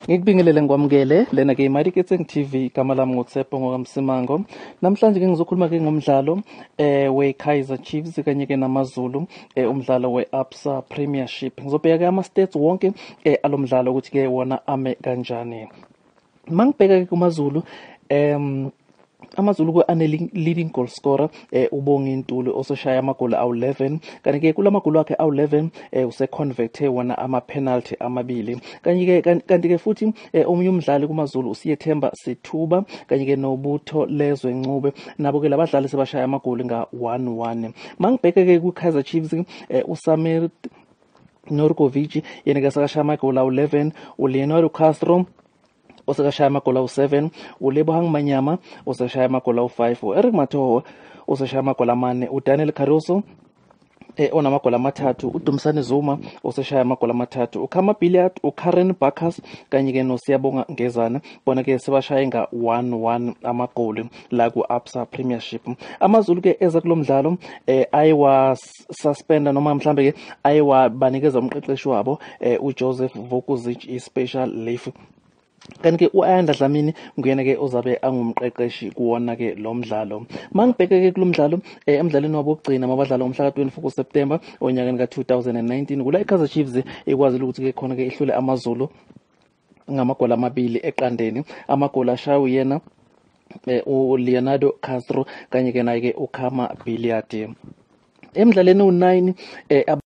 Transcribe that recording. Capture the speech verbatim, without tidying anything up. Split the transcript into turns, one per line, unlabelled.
Ngikubingelele ngikwamukele lena ke iMighty Getting T V, igama lami nguTshepo ngokamsimango. Namhlanje ke ngizokhuluma ke ngomdlalo eh we-Kaizer Chiefs kanye ke namaZulu, eh umdlalo we-Absa Premiership. Ngizobheka ke ama-stats wonke eh alomdlalo ukuthi ke wona ame kanjani. Mangibheka ke kumaZulu, em amaZulu ke ane leading goal scorer eh uBongi Ntuli oseshaya amagoli awu eleven, kanti ke kulamagoli wakhe awu eleven eh useconverte wona ama penalty amabili. Kanye ke kanti ke futhi omunye umdlali kumaZulu uSiyethemba Sithuba kanye ke noButho Lezwe Ncube, nabo ke labadlali sebashaya amagoli nga one one. Mangibheke ke kuKaizer Chiefs eh uSamir Norkovic yena ke sakashaya amagoli awu eleven, uLeonardo Castro oseshaya amagoli awu seven, uLebohang Manyama oseshaya amagoli awu five, uEric Mathoho oseshaya amagoli amane, uDaniel Caruso eh onamagoli amathathu, uDumsane Zuma oseshaya amagoli amathathu, uKhama Billiard, uKaren Bacchus kanye ke noSiyabonga Ngezana, bona ke sebashaye nga one one amagoli la ku-Absa Premiership. AmaZulu ke eza kulomdlalo eh ayiwa suspenda noma mhlambe ke ayiwa banikeza umqeqeshi wabo eh uJoseph Vokuzic i-special leave. Kanti ke u-Ayanda Dlamini nguyena ke ozabe angumqeqeshi kuwona ke lo mdlalo. Mangibheke ke kulomdlalo eh emdlalweni wabo wokugcina mabadlala ngomhla ka twenty-four September onyakeni ka two thousand nineteen, kula iKaizer Chiefs ikwazi ukuthi ke khona ke ihlule amaZulu ngamagoli amabili eqandeni. Amagoli ashawe yena eh uLeonardo Castro kanye ke naye ke uKhama Billiard. Emdlalweni u nine eh